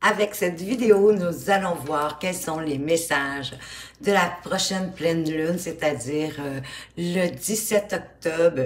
Avec cette vidéo, nous allons voir quels sont les messages de la prochaine pleine lune, c'est-à-dire le 17 octobre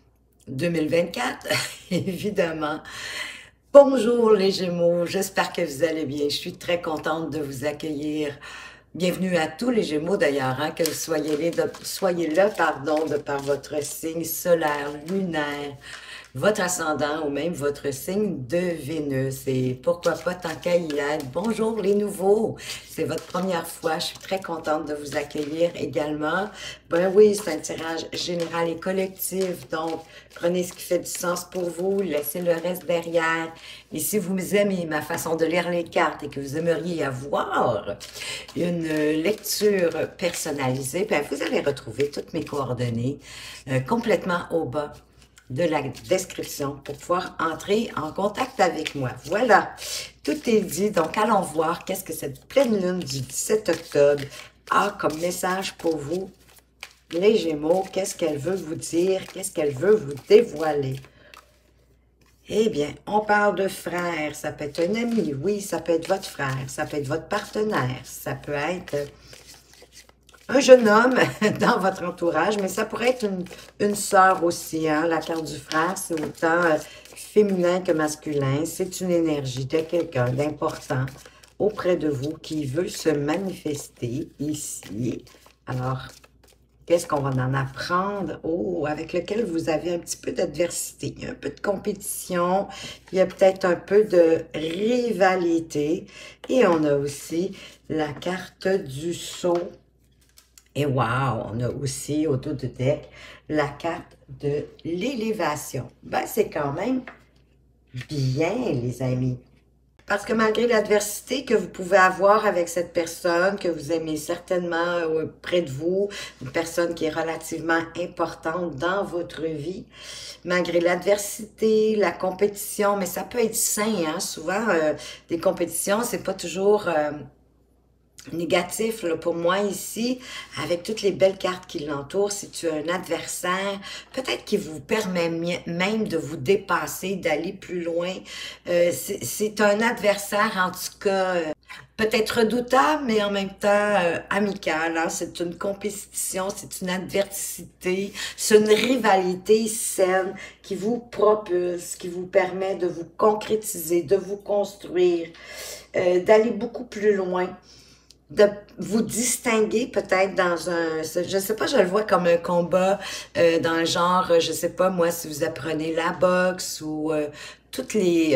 2024, évidemment. Bonjour les Gémeaux, j'espère que vous allez bien. Je suis très contente de vous accueillir. Bienvenue à tous les Gémeaux d'ailleurs, hein, que vous soyez là, de par votre signe solaire, lunaire, votre ascendant ou même votre signe de Vénus. Et pourquoi pas tant qu'à y être. Bonjour les nouveaux, c'est votre première fois, je suis très contente de vous accueillir également. Ben oui, c'est un tirage général et collectif, donc prenez ce qui fait du sens pour vous, laissez le reste derrière. Et si vous aimez ma façon de lire les cartes et que vous aimeriez avoir une lecture personnalisée, ben vous allez retrouver toutes mes coordonnées complètement au bas de la description pour pouvoir entrer en contact avec moi. Voilà, tout est dit. Donc, allons voir qu'est-ce que cette pleine lune du 17 octobre a comme message pour vous, les Gémeaux. Qu'est-ce qu'elle veut vous dire? Qu'est-ce qu'elle veut vous dévoiler? Eh bien, on parle de frère. Ça peut être un ami, oui, ça peut être votre frère, ça peut être votre partenaire, ça peut être un jeune homme dans votre entourage, mais ça pourrait être une sœur aussi. Hein? La carte du frère, c'est autant féminin que masculin. C'est une énergie de quelqu'un d'important auprès de vous qui veut se manifester ici. Alors, qu'est-ce qu'on va en apprendre? Oh, avec lequel vous avez un petit peu d'adversité, un peu de compétition, il y a peut-être un peu de rivalité. Et on a aussi la carte du sceau. Et wow, on a aussi au dos du deck la carte de l'élévation. Ben, c'est quand même bien, les amis. Parce que malgré l'adversité que vous pouvez avoir avec cette personne, que vous aimez certainement près de vous, une personne qui est relativement importante dans votre vie, malgré l'adversité, la compétition, mais ça peut être sain, hein? Souvent, des compétitions, c'est pas toujours négatif là, pour moi ici, avec toutes les belles cartes qui l'entourent. C'est un adversaire, peut-être qui vous permet même de vous dépasser, d'aller plus loin. C'est un adversaire, en tout cas, peut-être redoutable, mais en même temps amical. Hein? C'est une compétition, c'est une adversité, c'est une rivalité saine qui vous propulse, qui vous permet de vous concrétiser, de vous construire, d'aller beaucoup plus loin, de vous distinguer peut-être dans un, je sais pas, je le vois comme un combat dans le genre, je sais pas moi, si vous apprenez la boxe ou toutes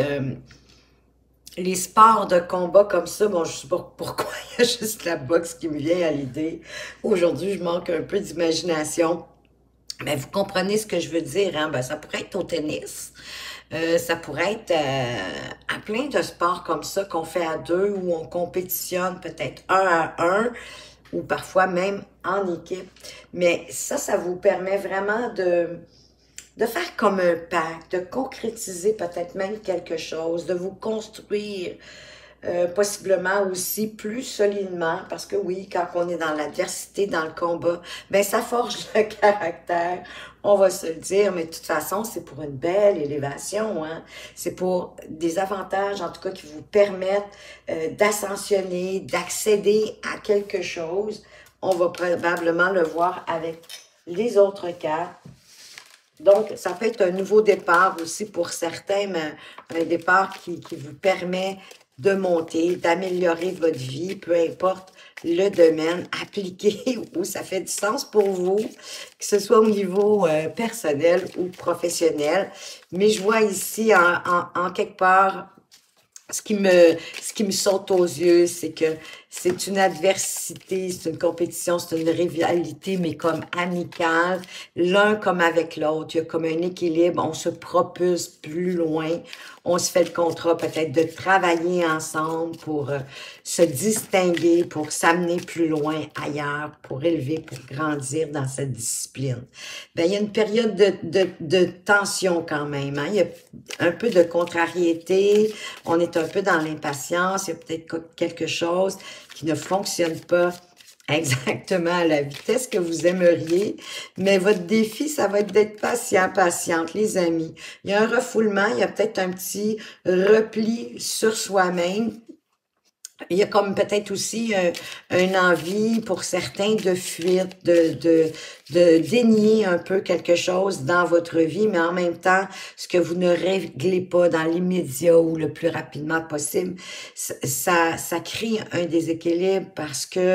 les sports de combat comme ça. Bon, je sais pas pourquoi il y a juste la boxe qui me vient à l'idée. Aujourd'hui, je manque un peu d'imagination. Mais vous comprenez ce que je veux dire, hein? Ben, ça pourrait être au tennis. Ça pourrait être à plein de sports comme ça qu'on fait à deux, où on compétitionne peut-être un à un, ou parfois même en équipe. Mais ça vous permet vraiment de faire comme un pacte, de concrétiser peut-être même quelque chose, de vous construire possiblement aussi plus solidement, parce que oui, quand on est dans l'adversité, dans le combat, ben ça forge le caractère, on va se le dire, mais de toute façon, c'est pour une belle élévation, hein? C'est pour des avantages, en tout cas, qui vous permettent d'ascensionner, d'accéder à quelque chose. On va probablement le voir avec les autres cartes. Donc, ça peut être un nouveau départ aussi pour certains, mais un départ qui vous permet de monter, d'améliorer votre vie, peu importe le domaine, appliqué où ça fait du sens pour vous, que ce soit au niveau personnel ou professionnel. Mais je vois ici, en quelque part, ce qui me saute aux yeux, c'est que c'est une adversité, c'est une compétition, c'est une rivalité, mais comme amicale, l'un comme avec l'autre. Il y a comme un équilibre, on se propulse plus loin, on se fait le contrat peut-être de travailler ensemble pour se distinguer, pour s'amener plus loin ailleurs, pour élever, pour grandir dans cette discipline. Ben, il y a une période de tension quand même, hein? Il y a un peu de contrariété, on est un peu dans l'impatience, il y a peut-être quelque chose qui ne fonctionne pas exactement à la vitesse que vous aimeriez, mais votre défi, ça va être d'être patient, patiente, les amis. Il y a un refoulement, il y a peut-être un petit repli sur soi-même Il y a comme peut-être aussi une envie pour certains de fuite, de dénier un peu quelque chose dans votre vie, mais en même temps, ce que vous ne réglez pas dans l'immédiat ou le plus rapidement possible, ça crée un déséquilibre parce que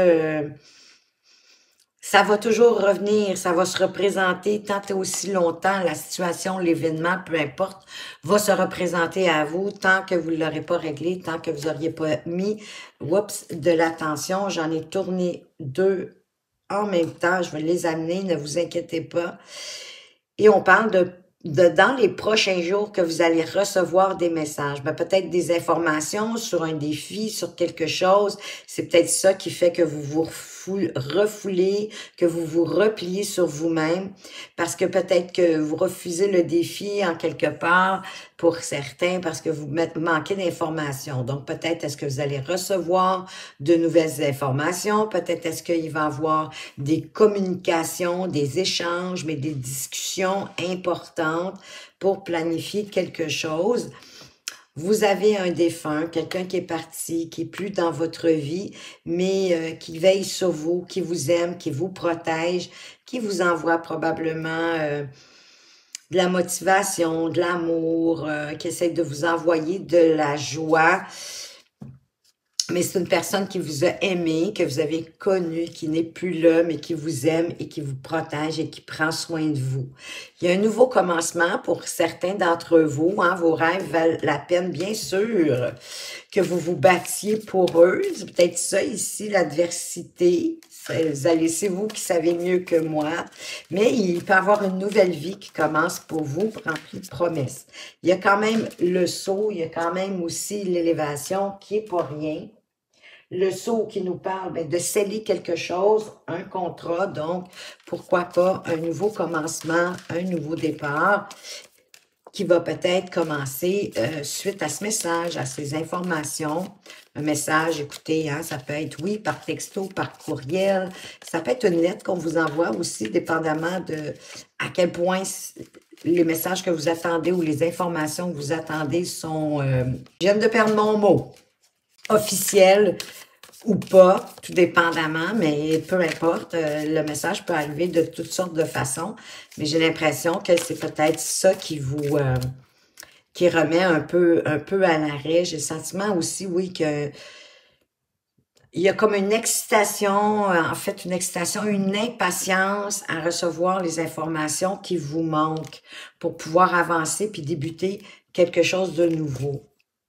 ça va toujours revenir, ça va se représenter tant et aussi longtemps, la situation, l'événement, peu importe, va se représenter à vous tant que vous ne l'aurez pas réglé, tant que vous n'auriez pas mis, de l'attention. J'en ai tourné 2 en même temps, je vais les amener, ne vous inquiétez pas. Et on parle de dans les prochains jours que vous allez recevoir des messages. Ben, peut-être des informations sur un défi, sur quelque chose. C'est peut-être ça qui fait que vous vous refoulez, que vous vous repliez sur vous-même, parce que peut-être que vous refusez le défi en quelque part pour certains, parce que vous manquez d'informations. Donc, peut-être est-ce que vous allez recevoir de nouvelles informations, peut-être est-ce qu'il va y avoir des communications, des échanges, mais des discussions importantes pour planifier quelque chose. Vous avez un défunt, quelqu'un qui est parti, qui est plus dans votre vie, mais qui veille sur vous, qui vous aime, qui vous protège, qui vous envoie probablement de la motivation, de l'amour, qui essaie de vous envoyer de la joie. Mais c'est une personne qui vous a aimé, que vous avez connu, qui n'est plus là, mais qui vous aime et qui vous protège et qui prend soin de vous. Il y a un nouveau commencement pour certains d'entre vous. Hein, vos rêves valent la peine, bien sûr, que vous vous battiez pour eux. C'est peut-être ça ici, l'adversité. C'est vous qui savez mieux que moi. Mais il peut y avoir une nouvelle vie qui commence pour vous, remplie de promesses. Il y a quand même le saut, il y a quand même aussi l'élévation qui est pas rien. Le saut qui nous parle de sceller quelque chose, un contrat, donc pourquoi pas un nouveau commencement, un nouveau départ qui va peut-être commencer suite à ce message, à ces informations. Un message, écoutez, hein, ça peut être, oui, par texto, par courriel, ça peut être une lettre qu'on vous envoie aussi, dépendamment de à quel point les messages que vous attendez ou les informations que vous attendez sont, je viens de perdre mon mot, officiel ou pas, tout dépendamment, mais peu importe, le message peut arriver de toutes sortes de façons, mais j'ai l'impression que c'est peut-être ça qui vous qui remet un peu à l'arrêt. J'ai le sentiment aussi, oui, que il y a comme une excitation, en fait, une excitation, une impatience à recevoir les informations qui vous manquent pour pouvoir avancer puis débuter quelque chose de nouveau.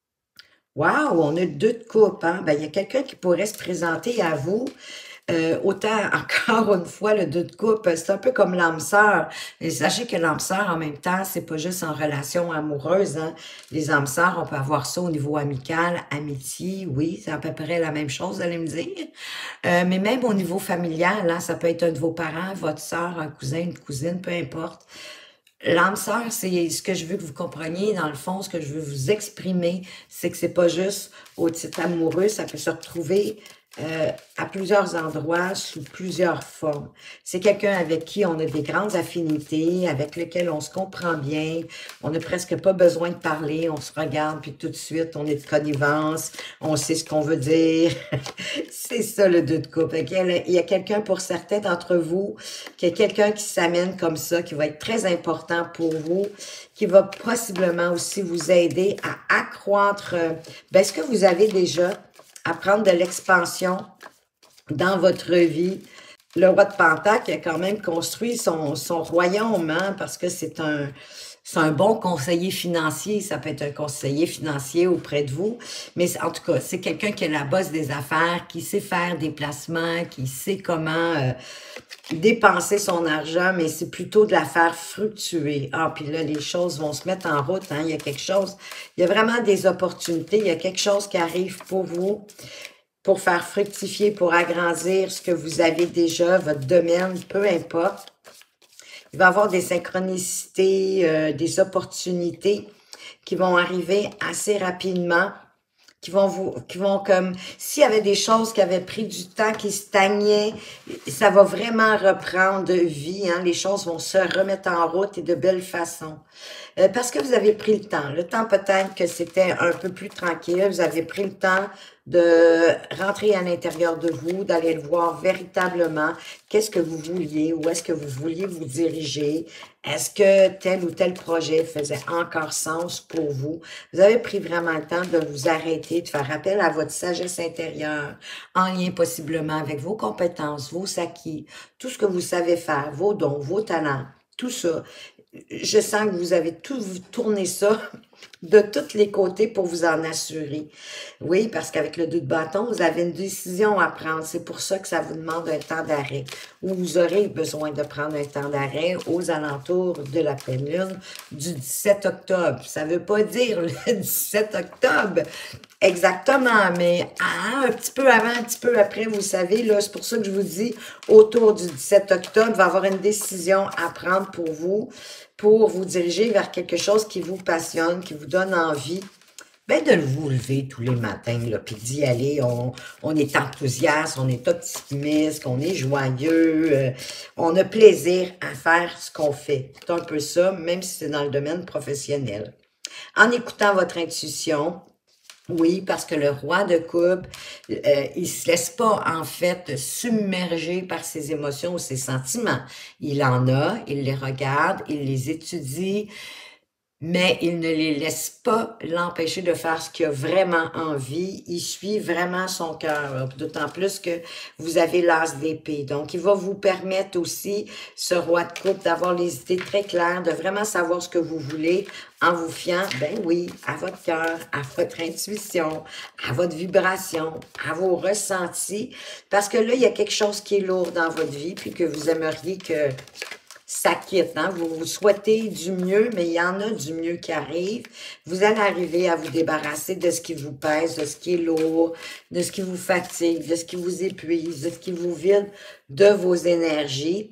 Wow, on a 2 de coupe, hein? Ben, il y a quelqu'un qui pourrait se présenter à vous. Autant, encore une fois, le 2 de coupe, c'est un peu comme l'âme sœur. Et sachez que l'âme sœur, en même temps, c'est pas juste en relation amoureuse, hein. Les âmes sœurs, on peut avoir ça au niveau amical, amitié, oui, c'est à peu près la même chose, vous allez me dire. Mais même au niveau familial, hein, ça peut être un de vos parents, votre sœur, un cousin, une cousine, peu importe. L'âme sœur, c'est ce que je veux que vous compreniez. Dans le fond, ce que je veux vous exprimer, c'est que c'est pas juste au titre amoureux, ça peut se retrouver à plusieurs endroits, sous plusieurs formes. C'est quelqu'un avec qui on a des grandes affinités, avec lequel on se comprend bien, on n'a presque pas besoin de parler, on se regarde, puis tout de suite, on est de connivence, on sait ce qu'on veut dire. C'est ça, le 2 de coupe. Il y a quelqu'un, pour certains d'entre vous, qui est quelqu'un qui s'amène comme ça, qui va être très important pour vous, qui va possiblement aussi vous aider à accroître ce que vous avez déjà, à prendre de l'expansion dans votre vie. Le roi de Pentacle a quand même construit son royaume, hein, parce que c'est un bon conseiller financier. Ça peut être un conseiller financier auprès de vous. Mais en tout cas, c'est quelqu'un qui a la bosse des affaires, qui sait faire des placements, qui sait comment dépenser son argent, mais c'est plutôt de la faire fructuer. Ah, puis là, les choses vont se mettre en route, hein. Il y a quelque chose, il y a vraiment des opportunités, il y a quelque chose qui arrive pour vous, pour faire fructifier, pour agrandir ce que vous avez déjà, votre domaine, peu importe. Il va y avoir des synchronicités, des opportunités qui vont arriver assez rapidement, qui vont comme, s'il y avait des choses qui avaient pris du temps, qui stagnaient, ça va vraiment reprendre vie, hein, les choses vont se remettre en route et de belle façon. Parce que vous avez pris le temps. Le temps peut-être que c'était un peu plus tranquille. Vous avez pris le temps de rentrer à l'intérieur de vous, d'aller le voir véritablement. Qu'est-ce que vous vouliez? Où est-ce que vous vouliez vous diriger? Est-ce que tel ou tel projet faisait encore sens pour vous? Vous avez pris vraiment le temps de vous arrêter, de faire appel à votre sagesse intérieure, en lien possiblement avec vos compétences, vos acquis, tout ce que vous savez faire, vos dons, vos talents, tout ça. Je sens que vous avez tout tourné ça de tous les côtés pour vous en assurer. Oui, parce qu'avec le 2 de bâton, vous avez une décision à prendre. C'est pour ça que ça vous demande un temps d'arrêt. Ou vous aurez besoin de prendre un temps d'arrêt aux alentours de la pleine lune du 17 octobre. Ça ne veut pas dire le 17 octobre exactement, mais un petit peu avant, un petit peu après, vous savez, là, c'est pour ça que je vous dis, autour du 17 octobre, il va y avoir une décision à prendre pour vous diriger vers quelque chose qui vous passionne, qui vous donne envie, ben de vous lever tous les matins, là, puis d'y aller. On est enthousiaste, on est optimiste, on est joyeux, on a plaisir à faire ce qu'on fait. C'est un peu ça, même si c'est dans le domaine professionnel. En écoutant votre intuition, oui, parce que le roi de coupe, il se laisse pas, en fait, submerger par ses émotions ou ses sentiments. Il en a, il les regarde, il les étudie, mais il ne les laisse pas l'empêcher de faire ce qu'il a vraiment envie. Il suit vraiment son cœur, d'autant plus que vous avez l'as d'épée. Donc, il va vous permettre aussi, ce roi de coupe, d'avoir les idées très claires, de vraiment savoir ce que vous voulez en vous fiant, ben oui, à votre cœur, à votre intuition, à votre vibration, à vos ressentis. Parce que là, il y a quelque chose qui est lourd dans votre vie, puis que vous aimeriez que ça quitte, hein? Vous souhaitez du mieux, mais il y en a du mieux qui arrive. Vous allez arriver à vous débarrasser de ce qui vous pèse, de ce qui est lourd, de ce qui vous fatigue, de ce qui vous épuise, de ce qui vous vide de vos énergies.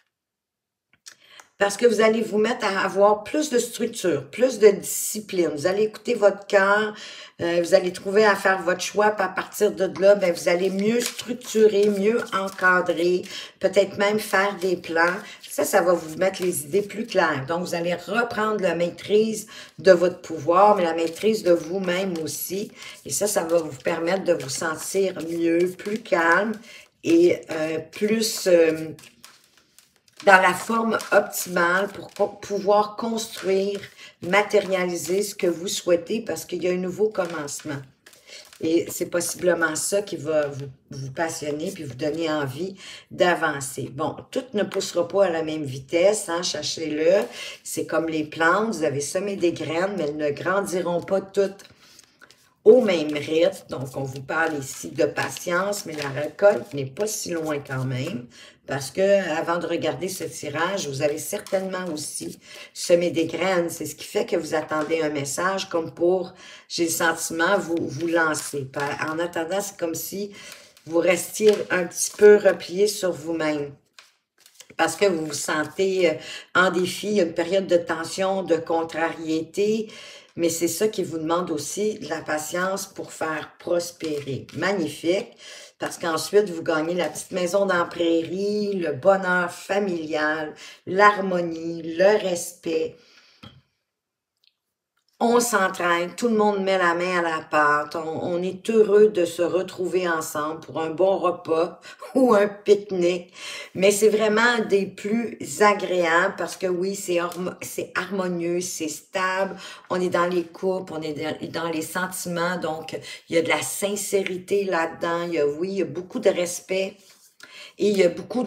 Parce que vous allez vous mettre à avoir plus de structure, plus de discipline. Vous allez écouter votre cœur, vous allez trouver à faire votre choix, puis à partir de là, ben, vous allez mieux structurer, mieux encadrer, peut-être même faire des plans. Ça va vous mettre les idées plus claires. Donc, vous allez reprendre la maîtrise de votre pouvoir, mais la maîtrise de vous-même aussi. Et ça va vous permettre de vous sentir mieux, plus calme et plus... dans la forme optimale pour pouvoir construire, matérialiser ce que vous souhaitez parce qu'il y a un nouveau commencement. Et c'est possiblement ça qui va vous passionner puis vous donner envie d'avancer. Bon, tout ne poussera pas à la même vitesse, hein, sachez-le. C'est comme les plantes, vous avez semé des graines, mais elles ne grandiront pas toutes au même rythme. Donc, on vous parle ici de patience, mais la récolte n'est pas si loin quand même. Parce que avant de regarder ce tirage, vous allez certainement aussi semer des graines. C'est ce qui fait que vous attendez un message comme pour, j'ai le sentiment, vous lancer. En attendant, c'est comme si vous restiez un petit peu replié sur vous-même. Parce que vous vous sentez en défi, une période de tension, de contrariété, mais c'est ça qui vous demande aussi de la patience pour faire prospérer. Magnifique, parce qu'ensuite, vous gagnez la petite maison dans la prairie, le bonheur familial, l'harmonie, le respect. On s'entraîne, tout le monde met la main à la pâte, on est heureux de se retrouver ensemble pour un bon repas ou un pique-nique, mais c'est vraiment des plus agréables parce que oui, c'est harmonieux, c'est stable, on est dans les couples, on est dans les sentiments, donc il y a de la sincérité là-dedans, il y a beaucoup de respect et il y a beaucoup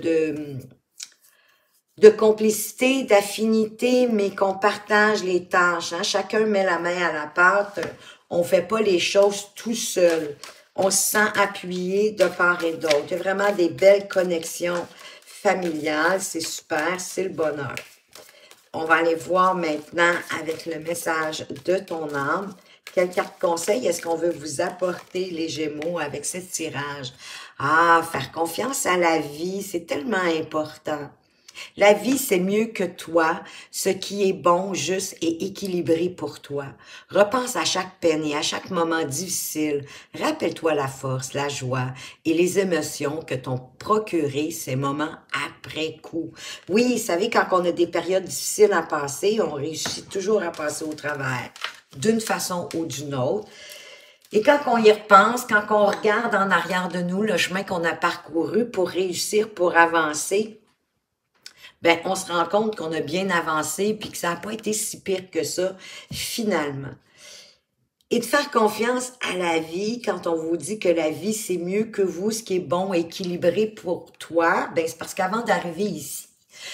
de complicité, d'affinité, mais qu'on partage les tâches. Hein? Chacun met la main à la pâte. On ne fait pas les choses tout seul. On se sent appuyé de part et d'autre. Il y a vraiment des belles connexions familiales. C'est super, c'est le bonheur. On va aller voir maintenant avec le message de ton âme. Quelle carte conseil est-ce qu'on veut vous apporter, les Gémeaux, avec ce tirage? Ah, faire confiance à la vie, c'est tellement important. La vie, c'est mieux que toi, ce qui est bon, juste et équilibré pour toi. Repense à chaque peine et à chaque moment difficile. Rappelle-toi la force, la joie et les émotions que t'ont procuré ces moments après coup. Oui, vous savez, quand on a des périodes difficiles à passer, on réussit toujours à passer au travers, d'une façon ou d'une autre. Et quand on y repense, quand on regarde en arrière de nous le chemin qu'on a parcouru pour réussir, pour avancer, ben, on se rend compte qu'on a bien avancé puis que ça n'a pas été si pire que ça, finalement. Et de faire confiance à la vie quand on vous dit que la vie, c'est mieux que vous, ce qui est bon et équilibré pour toi, ben, c'est parce qu'avant d'arriver ici,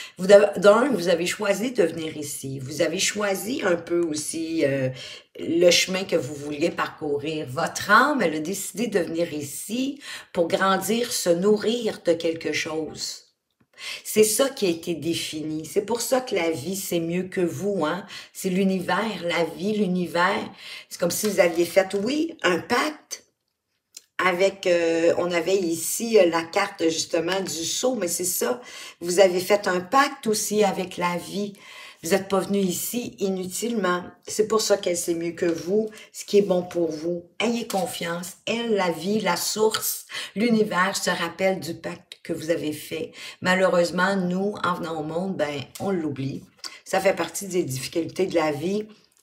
vous avez choisi de venir ici. Vous avez choisi un peu aussi le chemin que vous vouliez parcourir. Votre âme, elle a décidé de venir ici pour grandir, se nourrir de quelque chose. C'est ça qui a été défini. C'est pour ça que la vie, c'est mieux que vous, hein. C'est l'univers, la vie, l'univers. C'est comme si vous aviez fait, oui, un pacte avec, on avait ici la carte justement du sceau, mais c'est ça. Vous avez fait un pacte aussi avec la vie. Vous n'êtes pas venu ici inutilement. C'est pour ça qu'elle sait mieux que vous, ce qui est bon pour vous. Ayez confiance. Elle, la vie, la source, l'univers se rappelle du pacte que vous avez fait. Malheureusement, nous, en venant au monde, ben, on l'oublie. Ça fait partie des difficultés de la vie.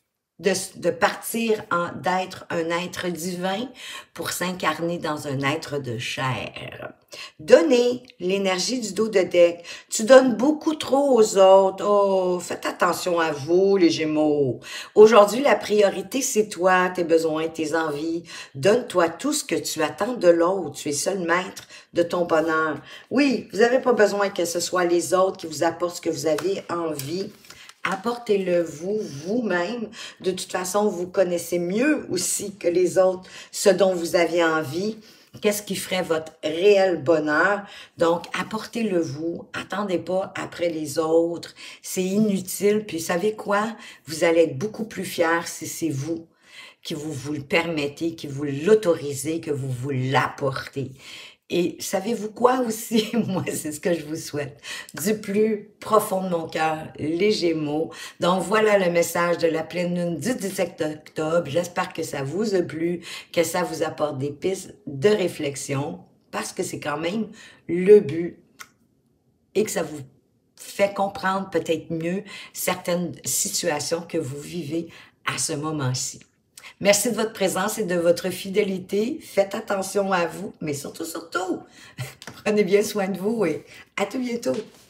De partir d'être un être divin pour s'incarner dans un être de chair. Donnez l'énergie du dos de deck. Tu donnes beaucoup trop aux autres. Oh, faites attention à vous, les Gémeaux. Aujourd'hui, la priorité, c'est toi, tes besoins, tes envies. Donne-toi tout ce que tu attends de l'autre. Tu es seul maître de ton bonheur. Oui, vous n'avez pas besoin que ce soit les autres qui vous apportent ce que vous avez envie. Apportez-le vous-même. De toute façon, vous connaissez mieux aussi que les autres ce dont vous avez envie. Qu'est-ce qui ferait votre réel bonheur? Donc, apportez-le vous. Attendez pas après les autres. C'est inutile. Puis, savez quoi? Vous allez être beaucoup plus fiers si c'est vous qui vous le permettez, qui vous l'autorisez, que vous l'apportez. Et savez-vous quoi aussi? Moi, c'est ce que je vous souhaite. Du plus profond de mon cœur, les Gémeaux. Donc, voilà le message de la pleine lune du 17 octobre. J'espère que ça vous a plu, que ça vous apporte des pistes de réflexion, parce que c'est quand même le but, et que ça vous fait comprendre peut-être mieux certaines situations que vous vivez à ce moment-ci. Merci de votre présence et de votre fidélité. Faites attention à vous, mais surtout, prenez bien soin de vous et à tout bientôt.